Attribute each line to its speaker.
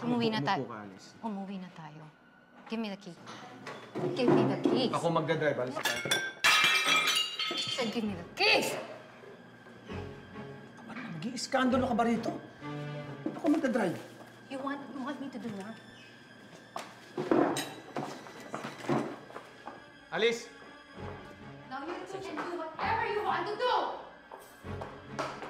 Speaker 1: Umuwi na tayo.
Speaker 2: Umupo ka, Alice.
Speaker 1: Umuwi na tayo. Give me the key. Give me the keys.
Speaker 2: Ako magdadrive, Alice.
Speaker 1: I said, give me the keys!
Speaker 3: Nag-i-iskandalo ka ba rito? Ako magdadrive.
Speaker 1: You want me to do what?
Speaker 2: Alice!
Speaker 1: Now you two can do whatever you want to do!